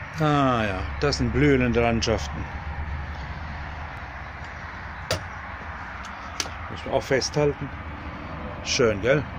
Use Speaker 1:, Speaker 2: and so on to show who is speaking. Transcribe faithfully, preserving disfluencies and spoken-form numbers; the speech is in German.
Speaker 1: Ah ja, das sind blühende Landschaften. Muss man auch festhalten. Schön, gell?